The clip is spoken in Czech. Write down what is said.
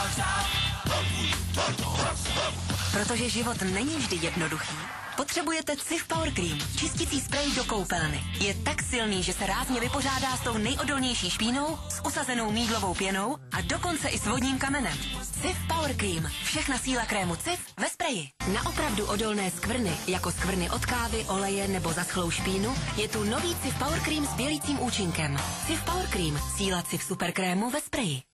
Protože život není vždy jednoduchý, potřebujete Cif Power Cream, čistící sprej do koupelny. Je tak silný, že se rázně vypořádá s tou nejodolnější špínou, s usazenou mýdlovou pěnou a dokonce i s vodním kamenem. Cif Power Cream, všechna síla krému Cif ve spreji. Na opravdu odolné skvrny, jako skvrny od kávy, oleje nebo zaschlou špínu, je tu nový Cif Power Cream s bělícím účinkem. Cif Power Cream, síla Cif superkrému ve spreji.